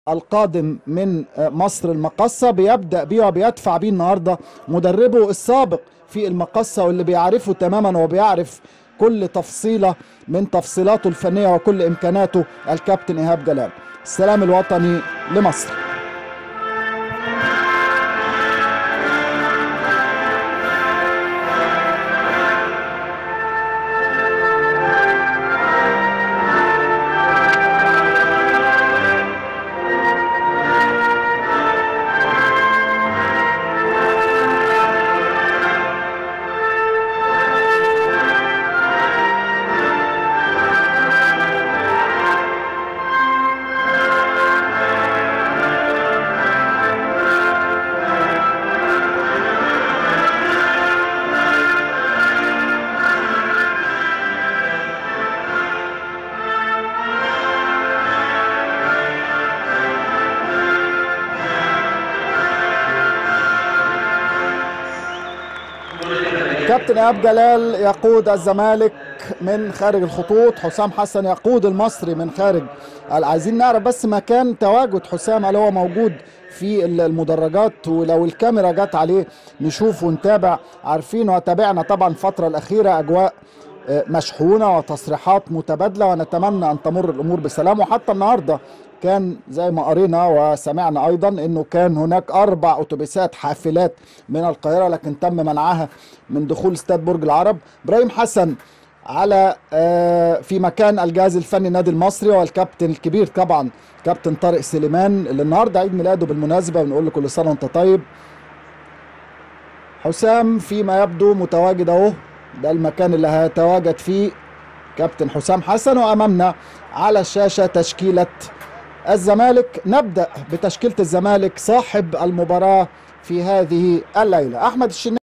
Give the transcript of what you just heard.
القادم من مصر المقصة بيبدأ بيه وبيدفع بيه النهاردة مدربه السابق في المقصة، واللي بيعرفه تماما وبيعرف كل تفصيلة من تفصيلاته الفنية وكل إمكاناته، الكابتن إيهاب جلال. السلام الوطني لمصر. كابتن إيهاب جلال يقود الزمالك من خارج الخطوط، حسام حسن يقود المصري من خارج. عايزين نعرف بس مكان تواجد حسام، هل هو موجود في المدرجات؟ ولو الكاميرا جت عليه نشوف ونتابع. عارفين وتابعنا طبعا الفترة الأخيرة أجواء مشحونة وتصريحات متبادلة، ونتمنى أن تمر الأمور بسلام. وحتى النهاردة كان زي ما قرينا وسمعنا أيضا أنه كان هناك 4 أتوبيسات حافلات من القاهرة، لكن تم منعها من دخول استاد برج العرب. إبراهيم حسن على في مكان الجهاز الفني النادي المصري، والكابتن الكبير طبعا كابتن طارق سليمان اللي النهارده عيد ميلاده بالمناسبة، بنقول له كل سنة وأنت طيب. حسام فيما يبدو متواجد اهو، ده المكان اللي هيتواجد فيه كابتن حسام حسن. وأمامنا على الشاشة تشكيلة الزمالك. نبدأ بتشكيلة الزمالك صاحب المباراة في هذه الليلة. أحمد الشناوي